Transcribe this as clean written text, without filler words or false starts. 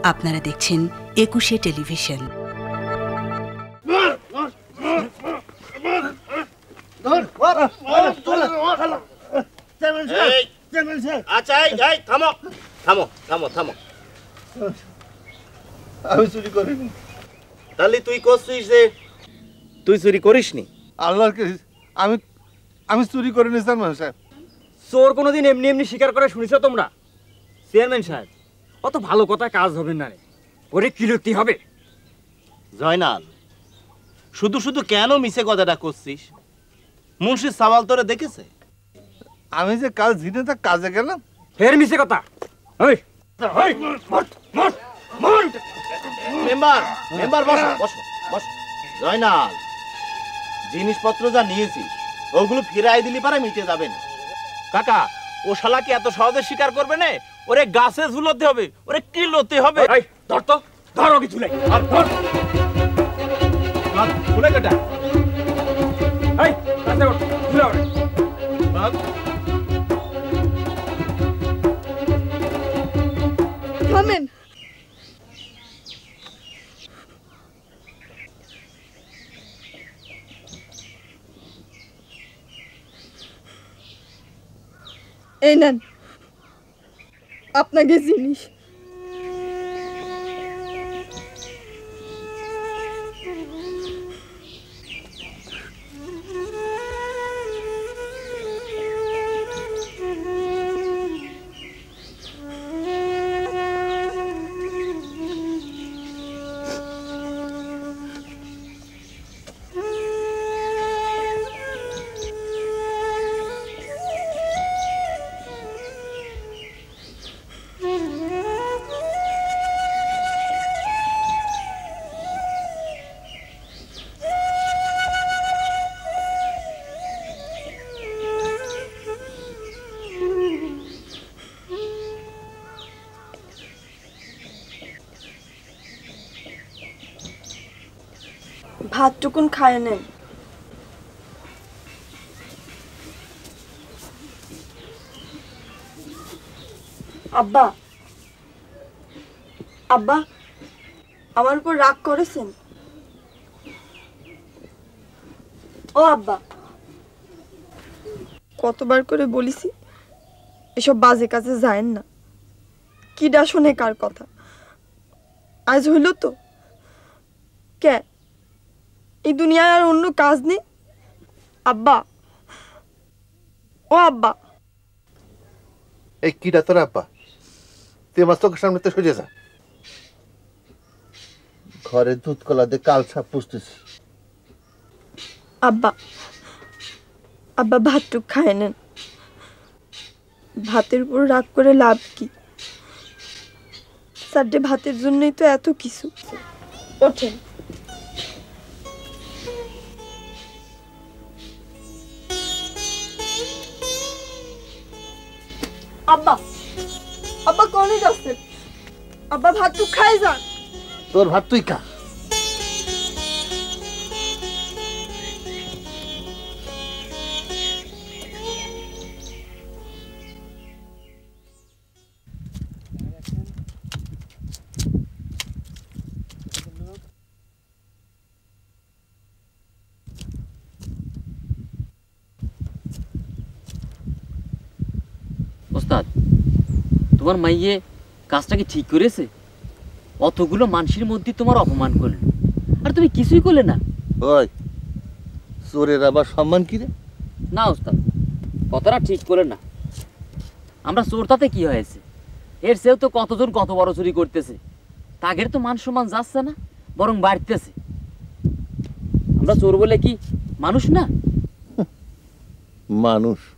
আপনারা দেখছেন ২১শে টেলিভিশন। আমি চুরি করিনি। তাহলে তুই করছিস যে তুই চুরি করিসনি? আল্লাহর আমি আমি চুরি করিনি চেয়ারম্যান সাহেব। চোর কোনোদিন এমনি এমনি স্বীকার করে শুনেছো তোমরা? চেয়ারম্যান সাহেব, অত ভালো কথা কাজ হবে না রে, পরে কিরতি হবে। জয়নাল, শুধু শুধু কেন মিছে কথাটা করছিস? মুন্সি সাওয়াল তোরে দেখেছে? আমি যে কাল জিনে তা কাজে গেলাম। ফের মিছে কথা। মেম্বার মেম্বার বসো বসো বসো। জয়নাল, জিনিসপত্র যা নিয়েছিস ওগুলো ফিরাই দিলি পারে মিটে যাবে না। কাকা, ও শালা কি এত সহজে স্বীকার করবে না? ওরে গাছে ঝুলতে হবে, ওরে কিলোতে হবে। ধর তো, ধরো কিছু নাই। খুলে কেটা থামেন। এই নেন আপনাকে জিনিস। ভাতটুকুন খায় নেন। আব্বা, আব্বা আমার উপর রাগ করেছেন? ও আব্বা, কতবার করে বলিছি এসব বাজে কাজে যায়েন না। কিডা শোনে কার কথা? আজ হইল তো। কে এই দুনিয়ায় আর অন্য কাজ নেই? আব্বা, ও আব্বা। এই কিটা তোর আব্বা? তুই আমার চোখের সামনে তো সরে যা। ঘরে দুধ কলা দিয়ে কাল সাপ পুষতেছি। আব্বা, আব্বা ভাতটুক খায় নেন। ভাতের উপর রাগ করে লাভ কি? সাড্ডে ভাতের জন্যই তো এত কিছু। ওঠেন। আব্বা, আব্বা কোনে যাচ্ছেন? আব্বা ভাতটুক খায় যান। তোর ভাত তুই খা। ওস্তাদ, তোমার মাইয়ে কাজটা কি ঠিক করেছে? অতগুলো মানুষের মধ্যে তোমার অপমান করলো, আর তুমি কিছুই করলে না। ওই চোরের আবার সম্মান কি রে? না ওস্তাদ, কথাটা ঠিক করে না। আমরা চোর তাতে কি হয়েছে? এর চেয়েও তো কতজন কত বড় চুরি করতেছে, তাদের তো মান সম্মান যাচ্ছে না, বরং বাড়তেছে। আমরা চোর বলে কি মানুষ না? মানুষ